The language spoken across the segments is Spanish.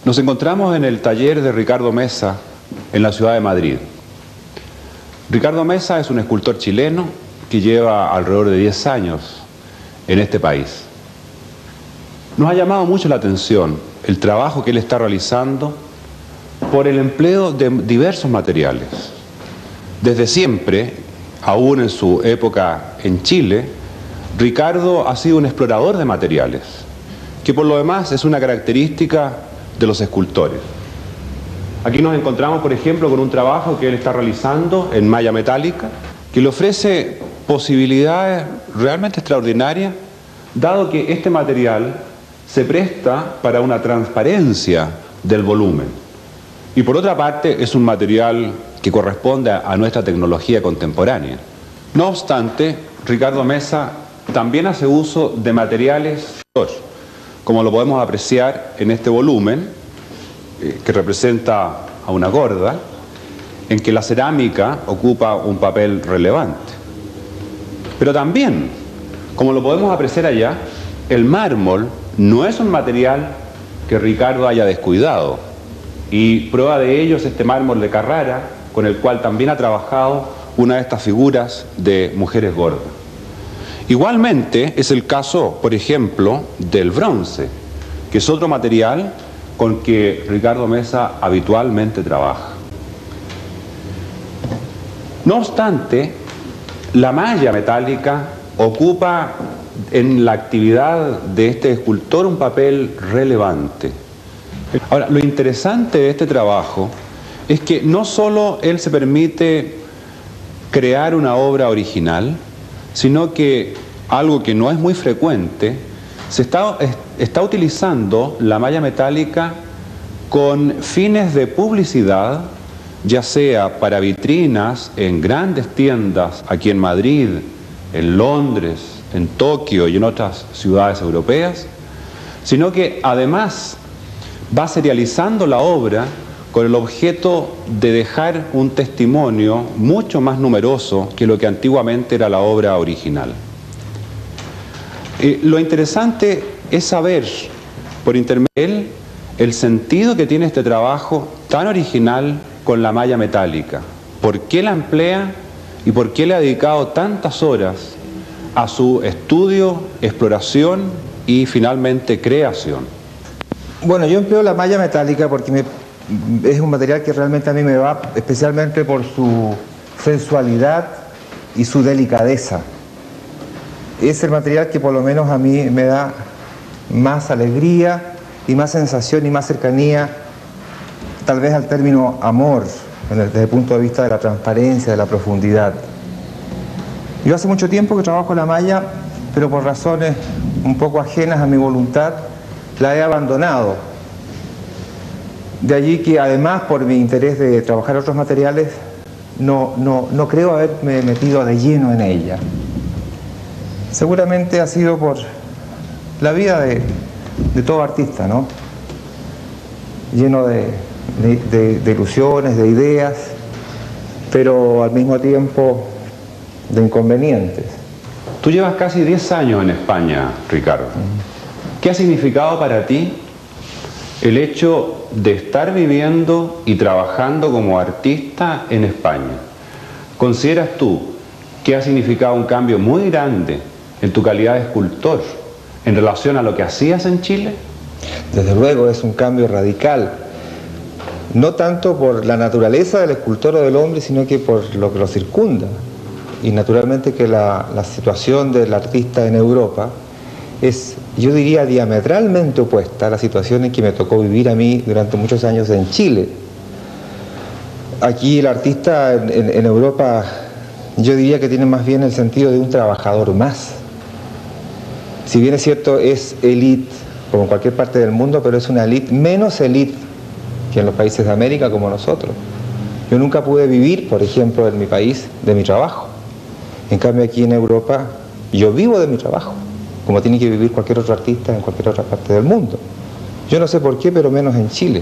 Nos encontramos en el taller de Ricardo Mesa, en la ciudad de Madrid. Ricardo Mesa es un escultor chileno que lleva alrededor de 10 años en este país. Nos ha llamado mucho la atención el trabajo que él está realizando por el empleo de diversos materiales. Desde siempre, aún en su época en Chile, Ricardo ha sido un explorador de materiales, que por lo demás es una característica de los escultores. Aquí nos encontramos, por ejemplo, con un trabajo que él está realizando en malla metálica, que le ofrece posibilidades realmente extraordinarias, dado que este material se presta para una transparencia del volumen. Y por otra parte, es un material que corresponde a nuestra tecnología contemporánea. No obstante, Ricardo Mesa también hace uso de materiales, como lo podemos apreciar en este volumen, que representa a una gorda, en que la cerámica ocupa un papel relevante. Pero también, como lo podemos apreciar allá, el mármol no es un material que Ricardo haya descuidado, y prueba de ello es este mármol de Carrara, con el cual también ha trabajado una de estas figuras de mujeres gordas. Igualmente es el caso, por ejemplo, del bronce, que es otro material con que Ricardo Mesa habitualmente trabaja. No obstante, la malla metálica ocupa en la actividad de este escultor un papel relevante. Ahora, lo interesante de este trabajo es que no solo él se permite crear una obra original, sino que algo que no es muy frecuente, se está utilizando la malla metálica con fines de publicidad, ya sea para vitrinas en grandes tiendas aquí en Madrid, en Londres, en Tokio y en otras ciudades europeas, sino que además va serializando la obra con el objeto de dejar un testimonio mucho más numeroso que lo que antiguamente era la obra original. Lo interesante es saber, por intermedio de él, el sentido que tiene este trabajo tan original con la malla metálica. ¿Por qué la emplea y por qué le ha dedicado tantas horas a su estudio, exploración y finalmente creación? Bueno, yo empleo la malla metálica porque es un material que realmente a mí me va, especialmente por su sensualidad y su delicadeza. Es el material que por lo menos a mí me da más alegría y más sensación y más cercanía, tal vez al término amor, desde el punto de vista de la transparencia, de la profundidad. Yo hace mucho tiempo que trabajo la malla, pero por razones un poco ajenas a mi voluntad, la he abandonado. De allí que además por mi interés de trabajar otros materiales, no creo haberme metido de lleno en ella. Seguramente ha sido por la vida de todo artista, ¿no? Lleno de ilusiones, de ideas, pero al mismo tiempo de inconvenientes. Tú llevas casi 10 años en España, Ricardo. ¿Qué ha significado para ti el hecho de estar viviendo y trabajando como artista en España? ¿Consideras tú que ha significado un cambio muy grande en tu calidad de escultor en relación a lo que hacías en Chile? Desde luego es un cambio radical, no tanto por la naturaleza del escultor o del hombre, sino que por lo que lo circunda. Y naturalmente que la situación del artista en Europa es, yo diría, diametralmente opuesta a la situación en que me tocó vivir a mí durante muchos años en Chile. Aquí el artista en Europa, yo diría que tiene más bien el sentido de un trabajador más. Si bien es cierto, es élite, como en cualquier parte del mundo, pero es una élite menos élite que en los países de América como nosotros. Yo nunca pude vivir, por ejemplo, en mi país, de mi trabajo. En cambio, aquí en Europa, yo vivo de mi trabajo, como tiene que vivir cualquier otro artista en cualquier otra parte del mundo. Yo no sé por qué, pero menos en Chile,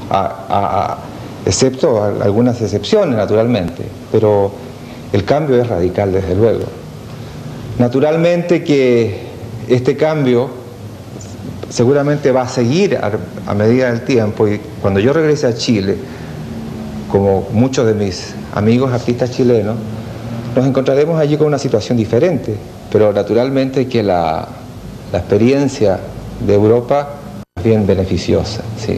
excepto algunas excepciones, naturalmente, pero el cambio es radical, desde luego. Naturalmente que este cambio seguramente va a seguir a medida del tiempo, y cuando yo regrese a Chile, como muchos de mis amigos artistas chilenos, nos encontraremos allí con una situación diferente, pero naturalmente que la experiencia de Europa es bien beneficiosa, sí.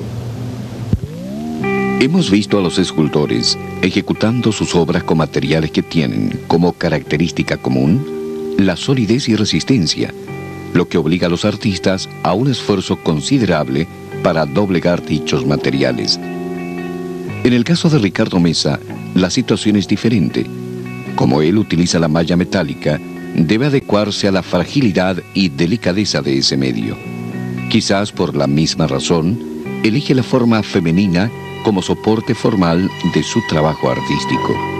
Hemos visto a los escultores ejecutando sus obras con materiales que tienen como característica común la solidez y resistencia, lo que obliga a los artistas a un esfuerzo considerable para doblegar dichos materiales. En el caso de Ricardo Mesa, la situación es diferente. Como él utiliza la malla metálica, debe adecuarse a la fragilidad y delicadeza de ese medio. Quizás por la misma razón, elige la forma femenina como soporte formal de su trabajo artístico.